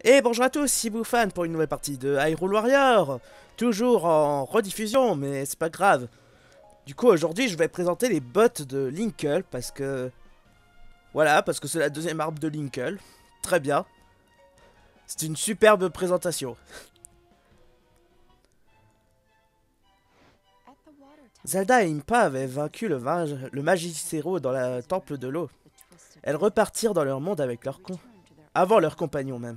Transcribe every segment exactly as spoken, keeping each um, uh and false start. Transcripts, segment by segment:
Et bonjour à tous, c'est Boufan pour une nouvelle partie de Hyrule Warrior. Toujours en rediffusion, mais c'est pas grave. Du coup, aujourd'hui, je vais présenter les bots de Linkle, parce que... Voilà, parce que c'est la deuxième arme de Linkle. Très bien. C'est une superbe présentation. Zelda et Impa avaient vaincu le, le Magicero dans le temple de l'eau. Elles repartirent dans leur monde avec leurs con... avant leurs compagnons même.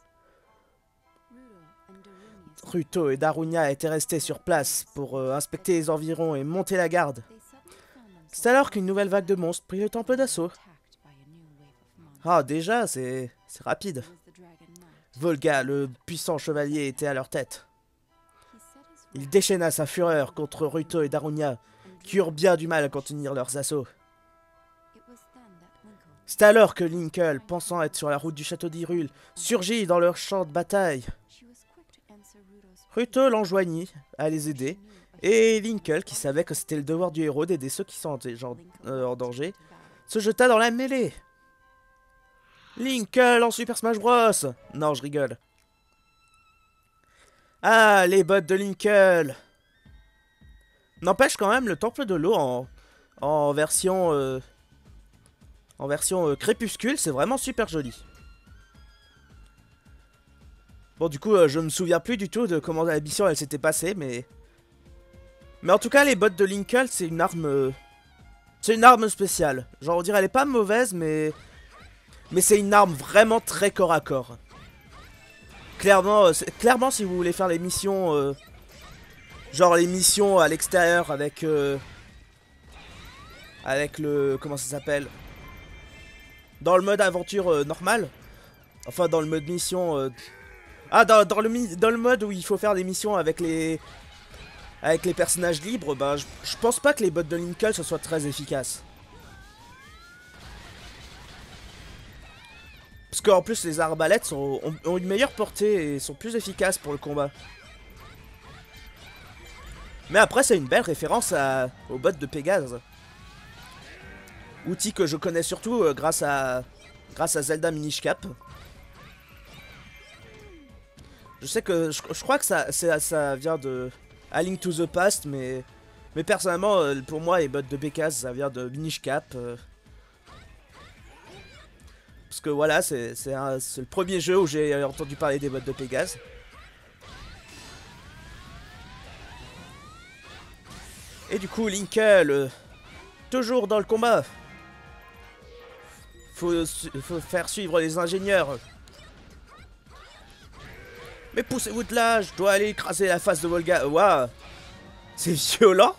Ruto et Darunia étaient restés sur place pour euh, inspecter les environs et monter la garde. C'est alors qu'une nouvelle vague de monstres prit le temple d'assaut. Ah, déjà, c'est c'est rapide. Volga, le puissant chevalier, était à leur tête. Il déchaîna sa fureur contre Ruto et Darunia, qui eurent bien du mal à contenir leurs assauts. C'est alors que Linkle, pensant être sur la route du château d'Hyrule, surgit dans leur champ de bataille. Ruto l'enjoignit à les aider, et Linkle, qui savait que c'était le devoir du héros d'aider ceux qui sont en, euh, en danger, se jeta dans la mêlée. Linkle en Super Smash Bros. Non, je rigole. Ah, les bots de Linkle. N'empêche quand même le temple de l'eau en, en version... Euh, en version euh, crépuscule, c'est vraiment super joli. Bon, du coup, euh, je me souviens plus du tout de comment la mission elle s'était passée, mais... Mais en tout cas, les bots de Linkle, c'est une arme... Euh... C'est une arme spéciale. Genre, on dirait elle est pas mauvaise, mais... Mais c'est une arme vraiment très corps à corps. Clairement, euh, clairement si vous voulez faire les missions... Euh... Genre les missions à l'extérieur avec... Euh... Avec le... Comment ça s'appelle? Dans le mode aventure euh, normal. Enfin, dans le mode mission... Euh... Ah, dans, dans, le, dans le mode où il faut faire des missions avec les... Avec les personnages libres, bah, je, je pense pas que les bots de Linkle ce soit très efficaces. Parce qu'en plus, les arbalètes sont, ont, ont une meilleure portée et sont plus efficaces pour le combat. Mais après, c'est une belle référence à, aux bots de Pégase. Outil que je connais surtout euh, grâce à grâce à Zelda Minish Cap. Je sais que je, je crois que ça, ça vient de A Link to the Past, mais mais personnellement, euh, pour moi, les bots de Pégase, ça vient de Minish Cap. Euh, parce que voilà, c'est le premier jeu où j'ai entendu parler des bots de Pégase. Et du coup, Linkle, euh, toujours dans le combat. Faut, faut faire suivre les ingénieurs. Mais poussez-vous de là, je dois aller écraser la face de Volga. Waouh, c'est violent.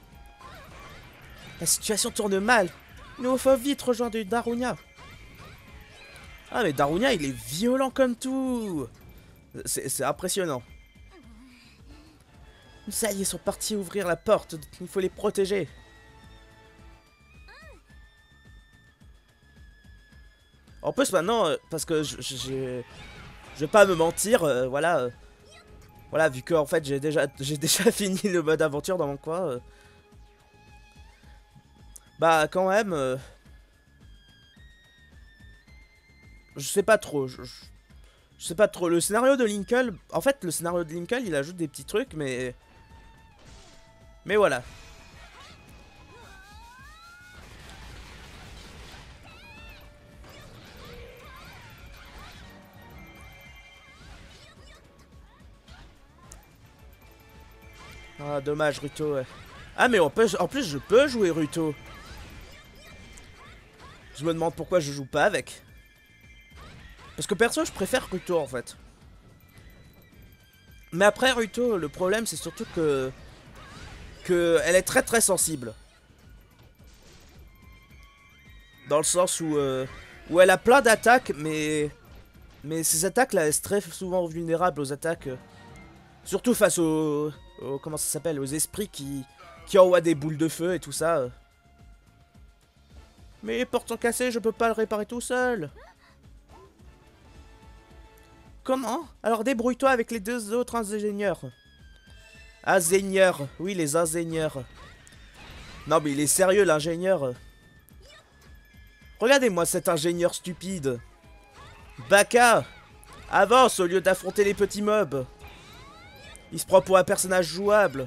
La situation tourne mal. Il nous faut vite rejoindre Darunia. Ah mais Darunia, il est violent comme tout. C'est impressionnant. Ça y est, ils sont partis ouvrir la porte. Il faut les protéger. En plus maintenant, euh, parce que je, je, je, je vais pas me mentir, euh, voilà, euh, voilà, vu que en fait j'ai déjà, j'ai déjà fini le mode aventure dans mon coin, euh, bah quand même, euh, je sais pas trop, je, je, je sais pas trop. Le scénario de Linkle, en fait le scénario de Linkle, il ajoute des petits trucs, mais, mais voilà. Ah, dommage, Ruto, ouais. Ah, mais en plus, en plus, je peux jouer Ruto. Je me demande pourquoi je joue pas avec. Parce que perso, je préfère Ruto, en fait. Mais après, Ruto, le problème, c'est surtout que... Que elle est très très sensible. Dans le sens où... Euh, où elle a plein d'attaques, mais... Mais ces attaques, là, elles sont très souvent vulnérables aux attaques... Euh, surtout face aux... aux comment ça s'appelle, aux esprits qui, qui envoient des boules de feu et tout ça. Mais les portes sont cassées, je peux pas le réparer tout seul. Comment? Alors débrouille-toi avec les deux autres ingénieurs. Ingénieurs, oui les ingénieurs. Non mais il est sérieux l'ingénieur. Regardez-moi cet ingénieur stupide. Baka. Avance au lieu d'affronter les petits mobs. Il se prend pour un personnage jouable.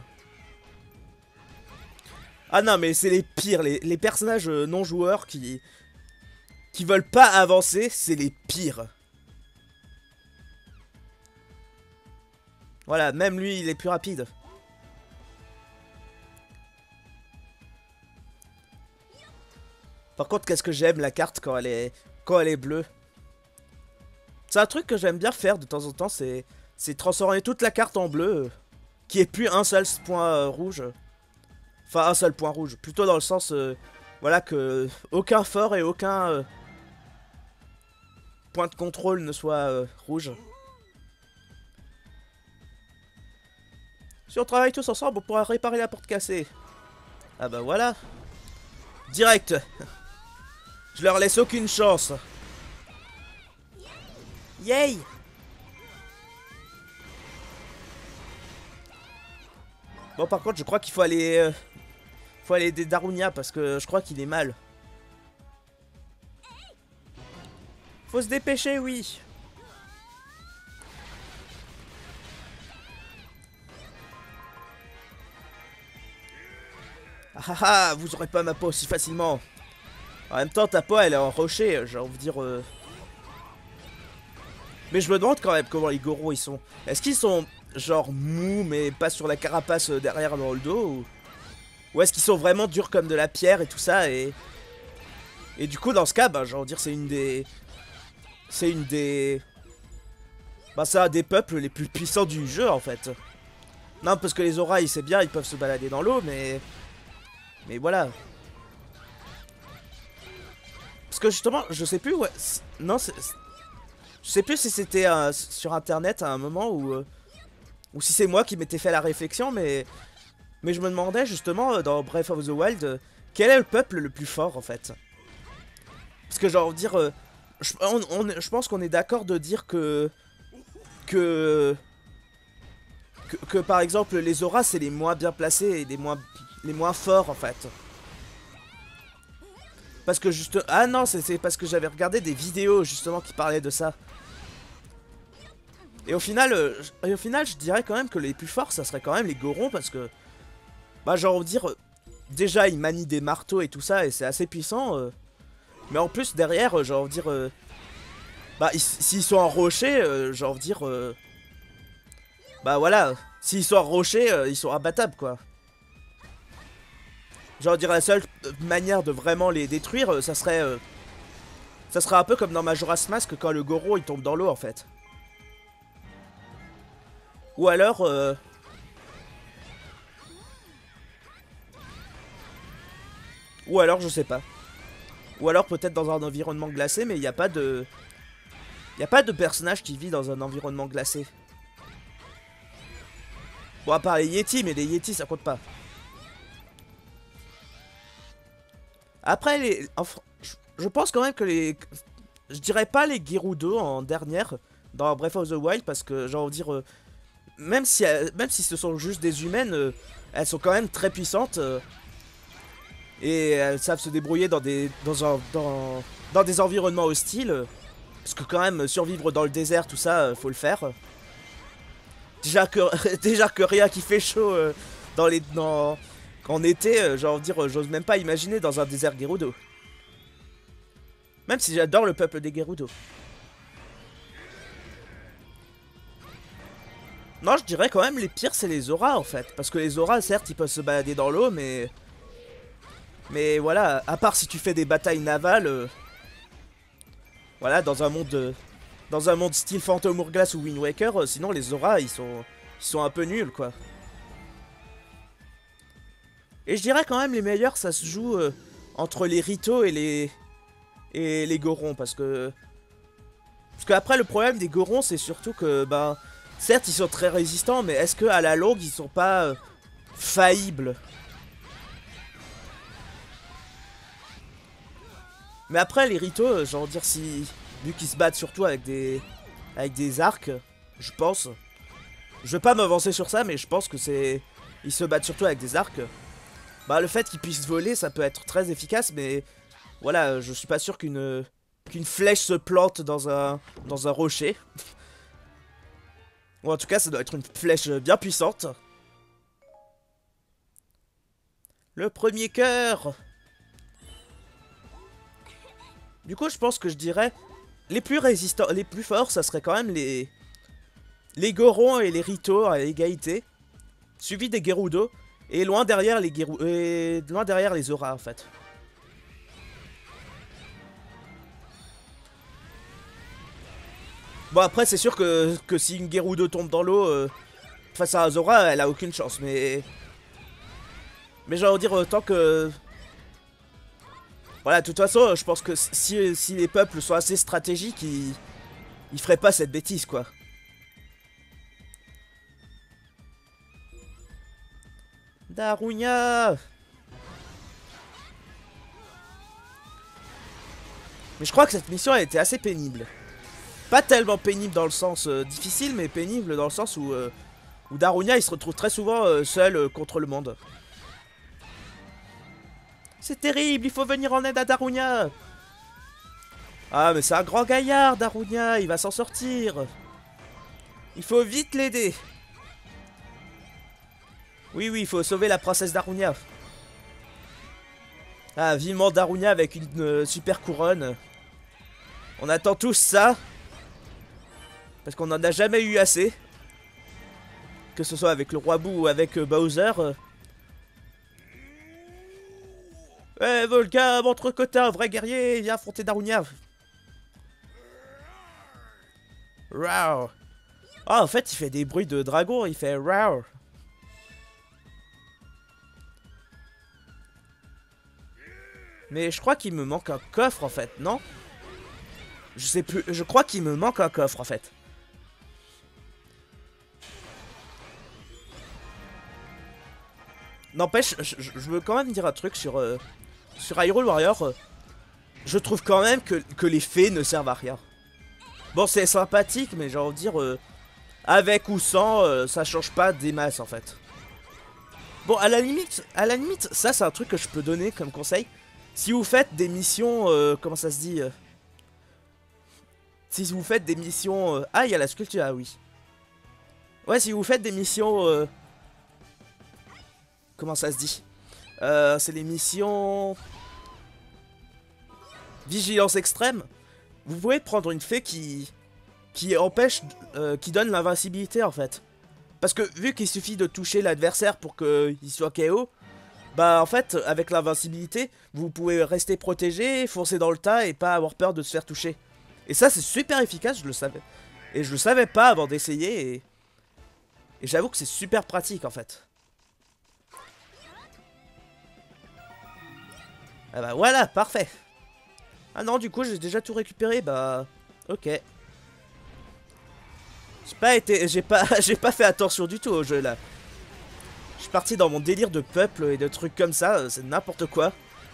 Ah non, mais c'est les pires. Les, les personnages non joueurs qui... qui veulent pas avancer, c'est les pires. Voilà, même lui, il est plus rapide. Par contre, qu'est-ce que j'aime la carte quand elle est quand elle est bleue. C'est un truc que j'aime bien faire de temps en temps, c'est c'est transformer toute la carte en bleu, euh, qui est plus un seul point euh, rouge. Enfin, un seul point rouge. Plutôt dans le sens, euh, voilà, que aucun fort et aucun euh, point de contrôle ne soit euh, rouge. Si on travaille tous ensemble, on pourra réparer la porte cassée. Ah bah voilà. Direct. Je leur laisse aucune chance. Yay! Bon, par contre, je crois qu'il faut aller... Euh, faut aller aider Darunia parce que je crois qu'il est mal. Faut se dépêcher, oui. Ah ah ah, vous aurez pas ma peau aussi facilement. En même temps, ta peau, elle est en rocher, j'ai envie de dire... Euh... Mais je me demande quand même comment les goros ils sont. Est-ce qu'ils sont genre mous mais pas sur la carapace derrière dans le dos ou, ou est-ce qu'ils sont vraiment durs comme de la pierre et tout ça et et du coup dans ce cas bah j'ai envie de dire c'est une des c'est une des bah c'est un des peuples les plus puissants du jeu en fait. Non parce que les orailles c'est bien ils peuvent se balader dans l'eau mais mais voilà. Parce que justement je sais plus ouais non c'est je sais plus si c'était euh, sur internet à un moment où euh, ou si c'est moi qui m'étais fait la réflexion, mais mais je me demandais justement euh, dans Breath of the Wild euh, quel est le peuple le plus fort en fait. Parce que genre dire, euh, je, on, on, je pense qu'on est d'accord de dire que que, que que par exemple les auras c'est les moins bien placés et les moins les moins forts en fait. Parce que juste ah non c'est parce que j'avais regardé des vidéos justement qui parlaient de ça. Et au final, euh, et au final, je dirais quand même que les plus forts, ça serait quand même les gorons parce que, bah, j'ai envie de dire, euh, déjà ils manient des marteaux et tout ça et c'est assez puissant. Euh, mais en plus derrière, euh, j'ai envie de dire, euh, bah, s'ils sont en rocher, euh, j'ai envie de dire, euh, bah voilà, s'ils sont en rocher, euh, ils sont abattables quoi. J'ai envie de dire la seule manière de vraiment les détruire, euh, ça serait, euh, ça serait un peu comme dans Majora's Mask quand le goro il tombe dans l'eau en fait. Ou alors... Euh... Ou alors, je sais pas. Ou alors peut-être dans un environnement glacé, mais il n'y a pas de... Il n'y a pas de personnage qui vit dans un environnement glacé. Bon, à part les Yétis, mais les Yétis, ça compte pas. Après, les... Enfin, je pense quand même que les... Je dirais pas les Gerudo en dernière dans Breath of the Wild, parce que, j'ai envie de dire... Euh... Même si, même si ce sont juste des humaines, euh, elles sont quand même très puissantes. Euh, et elles savent se débrouiller dans des, dans, un, dans, dans des environnements hostiles. Euh, parce que quand même, survivre dans le désert, tout ça, euh, faut le faire. Déjà que, déjà que rien qui fait chaud euh, dans les, dans, en été, euh, j'ai envie de dire, j'ose même pas imaginer dans un désert Gerudo. Même si j'adore le peuple des Gerudo. Non, je dirais quand même les pires c'est les auras en fait. Parce que les auras certes ils peuvent se balader dans l'eau mais... Mais voilà, à part si tu fais des batailles navales... Euh... Voilà, dans un monde... Euh... Dans un monde style Phantom Hourglass ou Wind Waker, euh, sinon les auras ils sont... Ils sont un peu nuls quoi. Et je dirais quand même les meilleurs ça se joue euh, entre les Rito et les... Et les Gorons parce que... Parce qu'après le problème des Gorons c'est surtout que... Ben... Certes, ils sont très résistants, mais est-ce que à la longue, ils sont pas euh, faillibles? Mais après, les Rito, euh, j'ai envie de dire, si... Vu qu'ils se battent surtout avec des... Avec des arcs, je pense... Je vais pas m'avancer sur ça, mais je pense que c'est... Ils se battent surtout avec des arcs. Bah, le fait qu'ils puissent voler, ça peut être très efficace, mais... Voilà, je suis pas sûr qu'une... Qu'une flèche se plante dans un... Dans un rocher. Ou en tout cas, ça doit être une flèche bien puissante. Le premier cœur. Du coup, je pense que je dirais... Les plus résistants, les plus forts, ça serait quand même les... Les Gorons et les Rito à égalité. Suivi des Gerudo. Et loin derrière les Geru... Et loin derrière les Zora, en fait. Bon, après, c'est sûr que, que si une Gerudo tombe dans l'eau... Euh, face à Zora, elle a aucune chance, mais... Mais j'ai envie de dire, tant que... Voilà, de toute façon, je pense que si, si les peuples sont assez stratégiques, ils... Ils feraient pas cette bêtise, quoi. Darunia. Mais je crois que cette mission a été assez pénible. Pas tellement pénible dans le sens euh, difficile, mais pénible dans le sens où... Euh, où Darunia, il se retrouve très souvent euh, seul euh, contre le monde. C'est terrible, il faut venir en aide à Darunia. Ah, mais c'est un grand gaillard, Darunia, il va s'en sortir. Il faut vite l'aider. Oui, oui, il faut sauver la princesse Darunia. Ah, vivement Darunia avec une euh, super couronne. On attend tous ça. Parce qu'on en a jamais eu assez. Que ce soit avec le roi Boo ou avec euh, Bowser. Eh, hey, Volga, montre que t'es un vrai guerrier, viens affronter Darunia. Rawr. Ah, en fait, il fait des bruits de dragon, il fait rawr. Mais je crois qu'il me manque un coffre, en fait, non? Je sais plus, je crois qu'il me manque un coffre, en fait. N'empêche, je, je, je veux quand même dire un truc sur... Euh, sur Hyrule Warrior. Euh, je trouve quand même que, que les fées ne servent à rien. Bon, c'est sympathique, mais j'ai envie de dire... Euh, avec ou sans, euh, ça change pas des masses, en fait. Bon, à la limite, à la limite, ça c'est un truc que je peux donner comme conseil. Si vous faites des missions... Euh, comment ça se dit euh, Si vous faites des missions... Euh, ah, il y a la sculpture, ah oui. Ouais, si vous faites des missions... Euh, comment ça se dit euh, C'est les missions... Vigilance extrême. Vous pouvez prendre une fée qui... Qui empêche... Euh, qui donne l'invincibilité, en fait. Parce que vu qu'il suffit de toucher l'adversaire pour qu'il soit K O... Bah en fait, avec l'invincibilité, vous pouvez rester protégé, foncer dans le tas et pas avoir peur de se faire toucher. Et ça, c'est super efficace, je le savais. Et je le savais pas avant d'essayer, et... Et j'avoue que c'est super pratique, en fait. Ah bah voilà, parfait. Ah non, du coup, j'ai déjà tout récupéré, bah... Ok. J'ai pas été... J'ai pas... j'ai pas fait attention du tout au jeu, là. Je suis parti dans mon délire de peuple et de trucs comme ça, c'est n'importe quoi.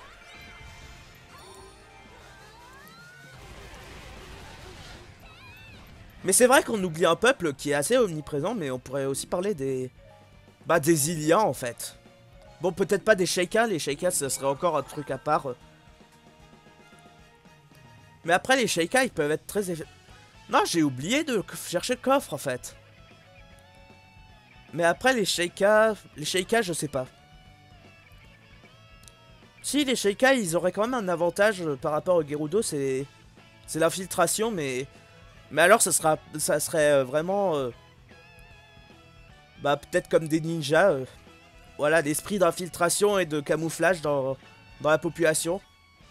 Mais c'est vrai qu'on oublie un peuple qui est assez omniprésent, mais on pourrait aussi parler des... Bah, des Iliens, en fait. Bon, peut-être pas des Sheikah, les Sheikah, ça serait encore un truc à part. Mais après, les Sheikah, ils peuvent être très... Non, j'ai oublié de chercher le coffre, en fait. Mais après, les Sheikah... Les Sheikah, je sais pas. Si, les Sheikah, ils auraient quand même un avantage par rapport au Gerudo, c'est... C'est l'infiltration, mais... Mais alors, ça, sera... ça serait vraiment... Euh... Bah, peut-être comme des ninjas. Euh... Voilà, d'esprit d'infiltration et de camouflage dans... dans la population.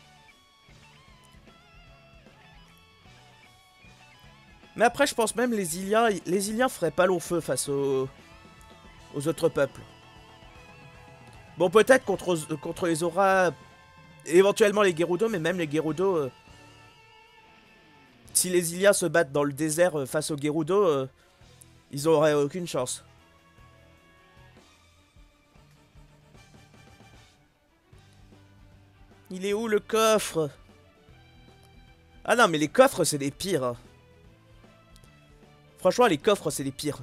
Mais après, je pense même les Iliens... Les Iliens feraient pas long feu face aux... aux autres peuples. Bon, peut-être contre, contre les Zora, éventuellement les Gerudo, mais même les Gerudo, euh, si les Iliens se battent dans le désert euh, face aux Gerudo, euh, ils auraient aucune chance. Il est où le coffre? Ah non, mais les coffres, c'est les pires. Hein. Franchement, les coffres, c'est les pires.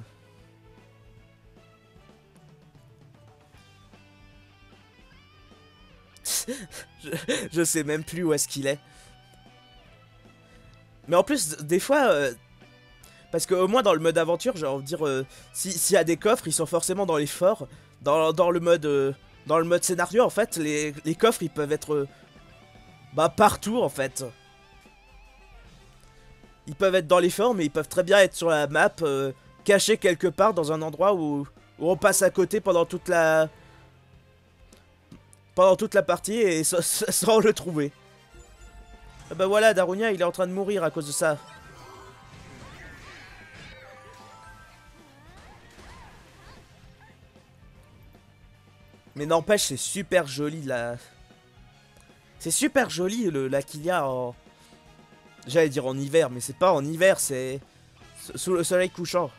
je, je sais même plus où est-ce qu'il est. Mais en plus, des fois... Euh, Parce qu'au moins dans le mode aventure, j'ai envie de dire, euh, s'il si y a des coffres, ils sont forcément dans les forts. Dans, dans le mode euh, dans le mode scénario, en fait, les, les coffres, ils peuvent être euh, bah partout, en fait. Ils peuvent être dans les forts, mais ils peuvent très bien être sur la map, euh, cachés quelque part dans un endroit où, où on passe à côté pendant toute la pendant toute la partie et sans, sans le trouver. Ah bah voilà, Darunia, il est en train de mourir à cause de ça. Mais n'empêche, c'est super joli la... C'est super joli le, la qu'il y a en... J'allais dire en hiver, mais c'est pas en hiver, c'est... Sous le soleil couchant.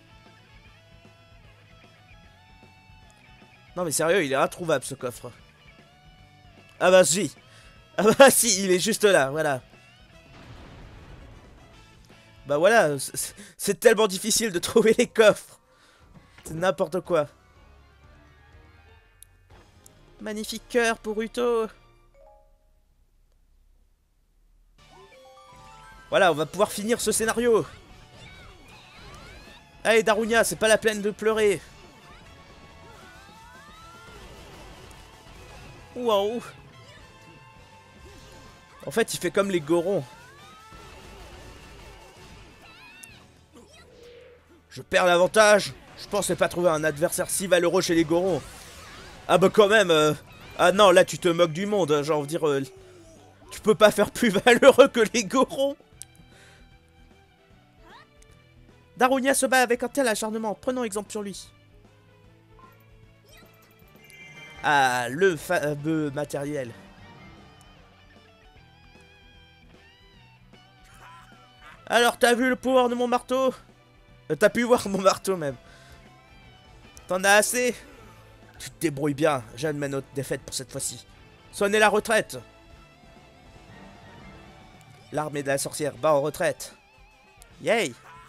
Non mais sérieux, il est introuvable ce coffre. Ah bah si. Ah bah si, il est juste là, voilà. Bah voilà, c'est tellement difficile de trouver les coffres. C'est n'importe quoi. Magnifique cœur pour Uto. Voilà, on va pouvoir finir ce scénario. Allez Darunia, c'est pas la peine de pleurer. Waouh. En fait, il fait comme les Gorons. Je perds l'avantage. Je pensais pas trouver un adversaire si valeureux chez les Gorons. Ah bah quand même. Euh... Ah non, là tu te moques du monde. J'ai envie de dire... Euh... Tu peux pas faire plus valeureux que les Gorons. Darunia se bat avec un tel acharnement. Prenons exemple sur lui. Ah, le fameux matériel. Alors, t'as vu le pouvoir de mon marteau? euh, T'as pu voir mon marteau même. T'en as assez? Tu te débrouilles bien. J'admets notre défaite pour cette fois-ci. Sonnez la retraite. L'armée de la sorcière bat en retraite. Yay!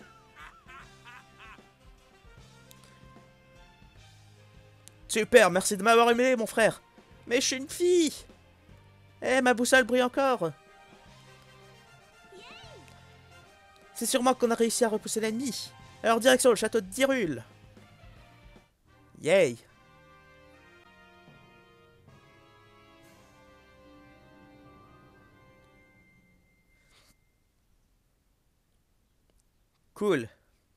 Super, merci de m'avoir aimé, mon frère. Mais je suis une fille. Eh, ma boussole brille encore. C'est sûrement qu'on a réussi à repousser l'ennemi. Alors, direction le château de Dirul. Yay. Cool.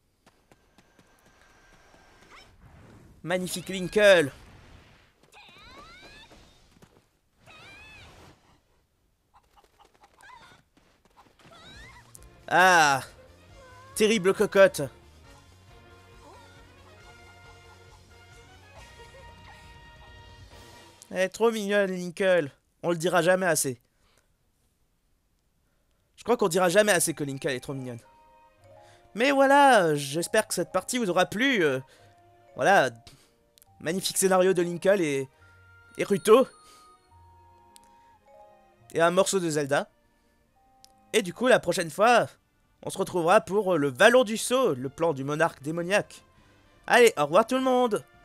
Magnifique Linkle. Ah. Terrible cocotte. Elle est trop mignonne, Linkle. On le dira jamais assez. Je crois qu'on dira jamais assez que Linkle est trop mignonne. Mais voilà, j'espère que cette partie vous aura plu. Euh, voilà, magnifique scénario de Linkle et, et Ruto. Et un morceau de Zelda. Et du coup, la prochaine fois, on se retrouvera pour le Vallon du Sceau, le plan du monarque démoniaque. Allez, au revoir tout le monde!